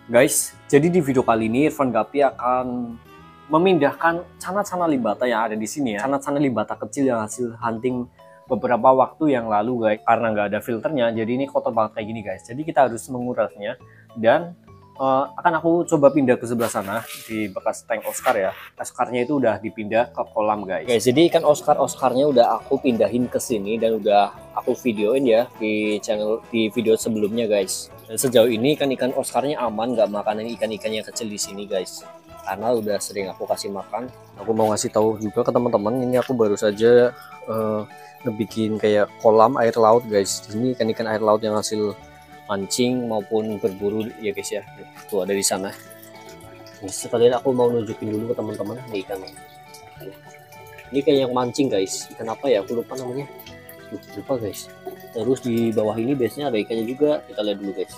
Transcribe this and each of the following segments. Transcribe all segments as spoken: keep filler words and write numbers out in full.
Guys, jadi di video kali ini Irfan Gapi akan memindahkan cana-cana limbata yang ada di sini ya. Cana-cana limbata kecil yang hasil hunting beberapa waktu yang lalu guys. Karena nggak ada filternya, jadi ini kotor banget kayak gini guys. Jadi kita harus mengurasnya dan uh, akan aku coba pindah ke sebelah sana di bekas tank Oscar ya. Oscarnya itu udah dipindah ke kolam guys. Guys, jadi ikan Oscar Oscarnya udah aku pindahin ke sini dan udah aku videoin ya di channel di video sebelumnya guys. Dan sejauh ini ikan-ikan Oscarnya aman, nggak makanan ikan-ikan yang kecil di sini guys. Karena udah sering aku kasih makan. Aku mau ngasih tahu juga ke teman-teman, ini aku baru saja uh, ngebikin kayak kolam air laut guys. Di sini ikan-ikan air laut yang hasil mancing maupun berburu ya guys ya. Tuh ada di sana. Nih, sekalian aku mau nunjukin dulu ke teman-teman nih ikannya. Ini kayak yang mancing guys. Ikan apa ya? Aku lupa namanya. Duh, lupa guys. Terus di bawah ini biasanya ada ikannya juga. Kita lihat dulu guys.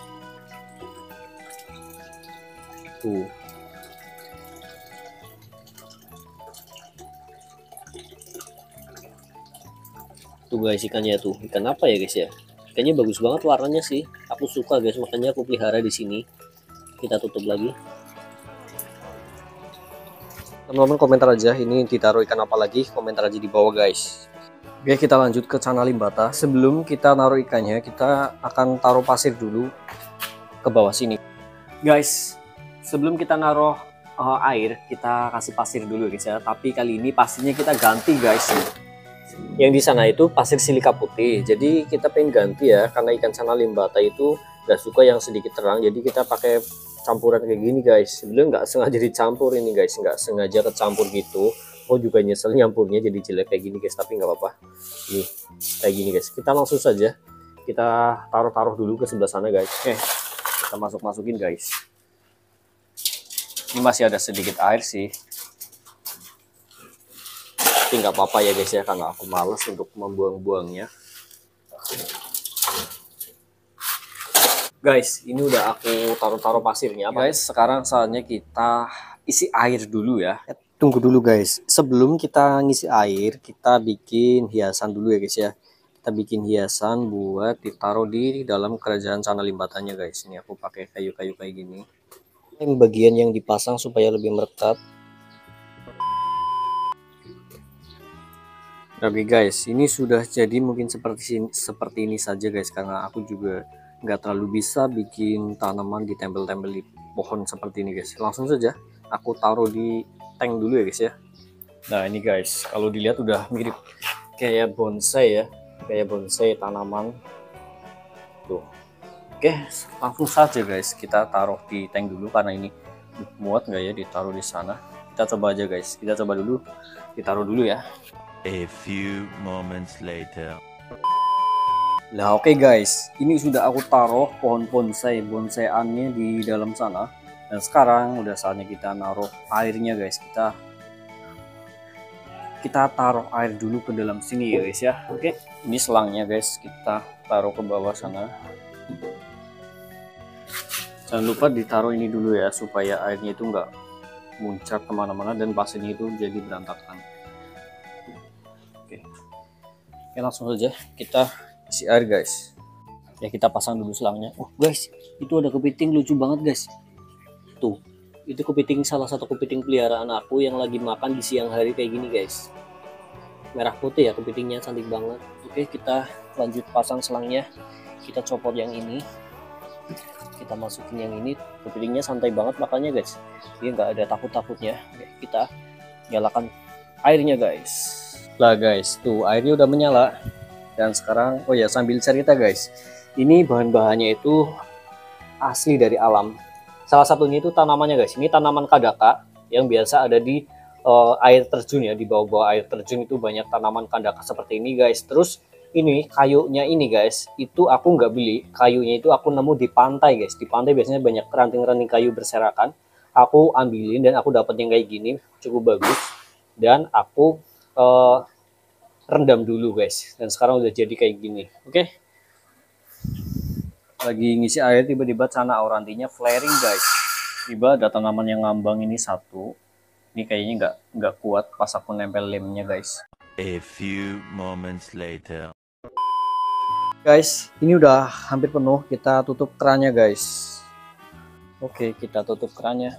Tuh. Tuh guys ikannya tuh. Ikan apa ya guys ya? Ikannya bagus banget warnanya sih. Aku suka guys, makanya aku pelihara di sini. Kita tutup lagi. Teman-teman komentar aja ini ditaruh ikan apa lagi, komentar aja di bawah guys. Oke, kita lanjut ke cana limbata. Sebelum kita naruh ikannya, kita akan taruh pasir dulu ke bawah sini. Guys, sebelum kita naruh uh, air, kita kasih pasir dulu guys ya. Tapi kali ini pasirnya kita ganti guys. Yang di sana itu pasir silika putih. Jadi kita pengen ganti ya, karena ikan cana limbata itu gak suka yang sedikit terang. Jadi kita pakai campuran kayak gini guys. Sebelum nggak sengaja dicampur ini guys, nggak sengaja kecampur gitu. Oh juga nyesel nyampurnya jadi jelek kayak gini guys, tapi nggak apa-apa. Nih kayak gini guys. Kita langsung saja kita taruh-taruh dulu ke sebelah sana guys. Oke, kita masuk-masukin guys. Ini masih ada sedikit air sih, tapi nggak apa-apa ya guys ya, karena aku males untuk membuang-buangnya. Guys, ini udah aku taruh-taruh pasirnya guys. Sekarang saatnya kita isi air dulu ya. Tunggu dulu guys, sebelum kita ngisi air, kita bikin hiasan dulu ya guys ya. Kita bikin hiasan buat ditaruh di dalam kerajaan cana limbatanya guys. Ini aku pakai kayu-kayu kayak gini. Ini bagian yang dipasang supaya lebih merekat. Oke guys, ini sudah jadi mungkin seperti seperti ini saja guys, karena aku juga nggak terlalu bisa bikin tanaman di tempel-tempel di pohon seperti ini guys. Langsung saja aku taruh di tank dulu ya guys ya. Nah ini guys, kalau dilihat udah mirip kayak bonsai ya, kayak bonsai tanaman tuh. Oke, langsung saja guys kita taruh di tank dulu, karena ini muat nggak ya ditaruh di sana. Kita coba aja guys, kita coba dulu ditaruh dulu ya. A few moments later. Nah oke okay guys, ini sudah aku taruh pohon bonsai bonsaiannya di dalam sana. Dan sekarang udah saatnya kita naruh airnya guys. Kita kita taruh air dulu ke dalam sini ya guys ya. Oke, ini selangnya guys, kita taruh ke bawah sana. Jangan lupa ditaruh ini dulu ya, supaya airnya itu nggak muncrat kemana-mana dan pasirnya itu jadi berantakan. Oke, Oke langsung saja kita isi air guys. Ya kita pasang dulu selangnya. Oh guys, itu ada kepiting lucu banget guys. Tuh, itu kepiting, salah satu kepiting peliharaan aku yang lagi makan di siang hari kayak gini guys. Merah putih ya kepitingnya, cantik banget. Oke, kita lanjut pasang selangnya. Kita copot yang ini, kita masukin yang ini. Kepitingnya santai banget makanya guys, dia nggak ada takut-takutnya. Oke, kita nyalakan airnya guys. Lah guys, tuh airnya udah menyala. Dan sekarang, oh ya sambil cerita guys, ini bahan-bahannya itu asli dari alam. Salah satunya itu tanamannya guys, ini tanaman kadaka yang biasa ada di uh, air terjun ya, di bawah-bawah air terjun itu banyak tanaman kadaka seperti ini guys. Terus ini kayunya ini guys, itu aku nggak beli, kayunya itu aku nemu di pantai guys. Di pantai biasanya banyak ranting-ranting kayu berserakan, aku ambilin dan aku dapat yang kayak gini, cukup bagus. Dan aku uh, rendam dulu guys, dan sekarang udah jadi kayak gini. Oke, okay? Lagi ngisi air tiba-tiba cana aurantinya flaring guys. Tiba ada tanaman yang ngambang ini satu. Ini kayaknya nggak nggak kuat pas aku nempel lemnya guys. A few moments later. Guys, ini udah hampir penuh, kita tutup kerannya guys. Oke, kita tutup kerannya.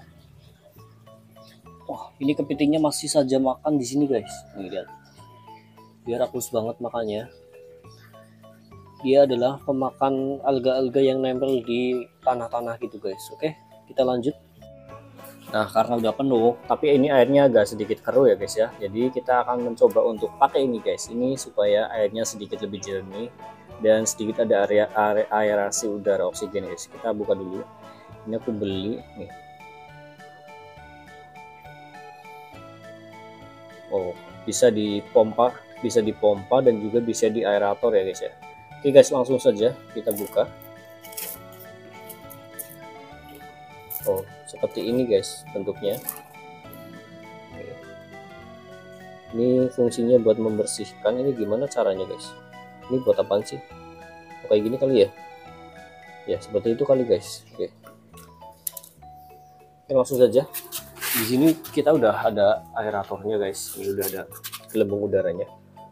Wah, ini kepitingnya masih saja makan di sini guys. Nih lihat, dia rakus banget makannya. Dia adalah pemakan alga-alga yang nempel di tanah-tanah gitu guys. Oke, kita lanjut. Nah, karena udah penuh, tapi ini airnya agak sedikit keruh ya guys ya. Jadi kita akan mencoba untuk pakai ini guys. Ini supaya airnya sedikit lebih jernih dan sedikit ada area, area aerasi udara oksigen guys. Kita buka dulu. Ini aku beli nih. Oh, bisa dipompa, bisa dipompa dan juga bisa di aerator ya guys ya. Oke guys, langsung saja kita buka. Oh, seperti ini guys bentuknya. Ini fungsinya buat membersihkan. Ini gimana caranya guys? Ini buat apaan sih? Oh, kayak gini kali ya? Ya seperti itu kali guys. Oke. Oke, langsung saja. Di sini kita udah ada aeratornya guys. Ini udah ada gelembung udaranya.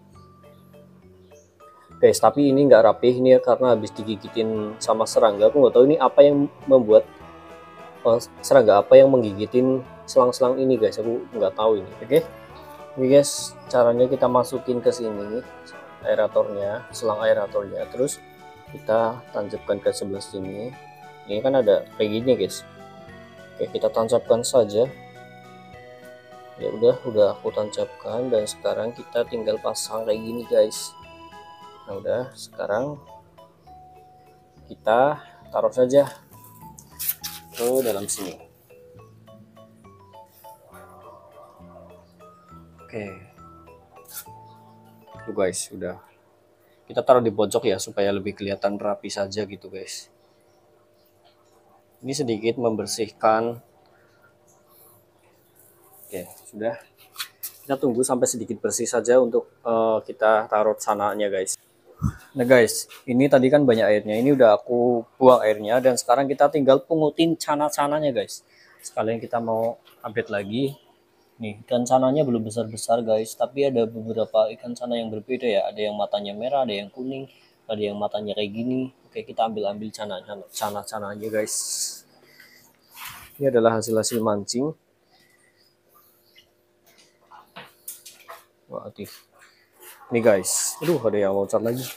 Guys, tapi ini nggak rapih ini ya karena habis digigitin sama serangga. Aku nggak tahu ini apa yang membuat uh, serangga apa yang menggigitin selang-selang ini guys. Aku nggak tahu ini. Oke. Ini guys, caranya kita masukin ke sini aeratornya, selang aeratornya. Terus kita tancapkan ke sebelah sini. Ini kan ada kayak gini guys. Oke, kita tancapkan saja. Ya udah, udah aku tancapkan dan sekarang kita tinggal pasang kayak gini guys. Nah udah, sekarang kita taruh saja ke dalam sini. Oke, tuh guys, udah kita taruh di pojok ya supaya lebih kelihatan rapi saja gitu guys. Ini sedikit membersihkan. Oke, sudah. Kita tunggu sampai sedikit bersih saja untuk uh, kita taruh sananya guys. Nah guys, ini tadi kan banyak airnya. Ini udah aku buang airnya dan sekarang kita tinggal pungutin cana-cananya guys. Sekalian kita mau update lagi. Nih, ikan cananya belum besar-besar guys, tapi ada beberapa ikan cana yang berbeda ya. Ada yang matanya merah, ada yang kuning, ada yang matanya kayak gini. Oke, kita ambil-ambil cana-cananya guys. Ini adalah hasil-hasil mancing. Wah, aktif. Nih guys, aduh ada yang loncat lagi.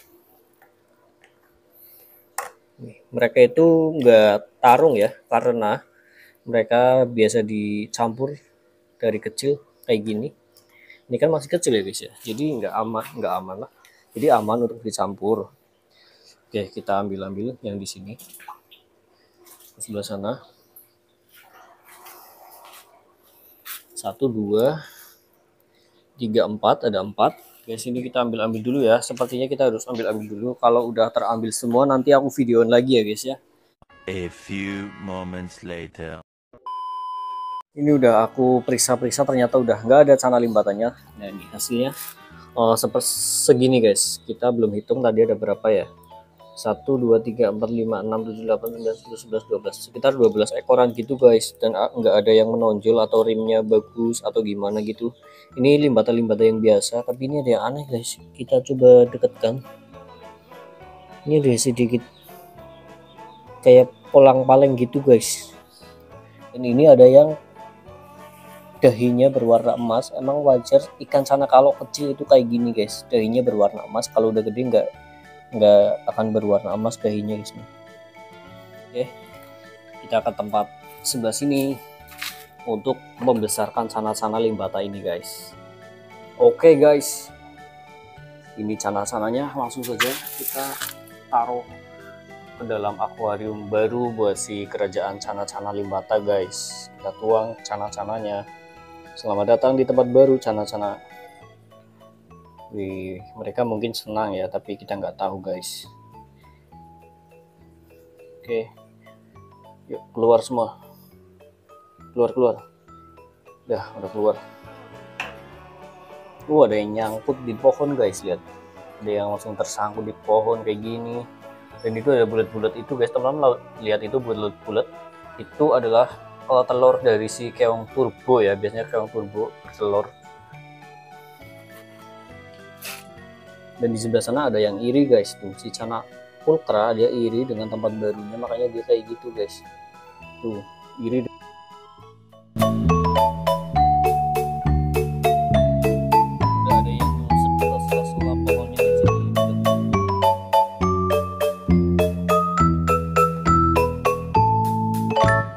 Nih, mereka itu nggak tarung ya, karena mereka biasa dicampur dari kecil kayak gini. Ini kan masih kecil ya guys ya, jadi nggak aman, nggak aman lah. Jadi aman untuk dicampur. Oke, kita ambil-ambil yang di sini, di sebelah sana. Satu, dua, tiga, empat, ada empat. Guys, ini kita ambil-ambil dulu ya. Sepertinya kita harus ambil-ambil dulu. Kalau udah terambil semua, nanti aku videoin lagi ya guys ya. A few moments later. Ini udah aku periksa-periksa, ternyata udah nggak ada cana limbatannya. Nah ini hasilnya oh, seperti segini guys. Kita belum hitung tadi ada berapa ya. Satu, dua, tiga, empat, lima, enam, tujuh, delapan, sembilan, sepuluh, sebelas, dua belas. Sekitar dua belas ekoran gitu guys. Dan nggak ada yang menonjol atau rimnya bagus atau gimana gitu. Ini limbatan-limbatan yang biasa, tapi ini ada yang aneh guys. Kita coba dekatkan. Ini ada sedikit kayak polang-paleng gitu guys. Dan ini ada yang dahinya berwarna emas. Emang wajar ikan cana kalau kecil itu kayak gini guys, dahinya berwarna emas. Kalau udah gede nggak nggak akan berwarna emas dahinya guys. Oke, kita ke tempat sebelah sini untuk membesarkan cana-cana limbata ini guys. Oke guys, ini cana-cananya langsung saja kita taruh ke dalam akuarium baru buat si kerajaan cana-cana limbata guys. Kita tuang cana-cananya. Selamat datang di tempat baru cana-cana. Wih, mereka mungkin senang ya, tapi kita nggak tahu guys. Oke, yuk keluar semua, keluar keluar. Dah, udah keluar. Uh, ada yang nyangkut di pohon guys, lihat. Ada yang langsung tersangkut di pohon kayak gini. Dan itu ada bulat-bulat itu guys, teman-teman lihat itu bulat-bulat. Itu adalah uh, telur dari si keong turbo ya, biasanya keong turbo bertelur. Dan di sebelah sana ada yang iri guys, tuh si cana pulkra dia iri dengan tempat barunya, makanya dia kayak gitu guys. Tuh, ini udah ada yang sela-sela pohonnya di sini.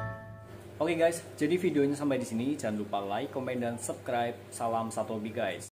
Oke guys, jadi videonya sampai di sini. Jangan lupa like, komen, dan subscribe. Salam satu hobi guys.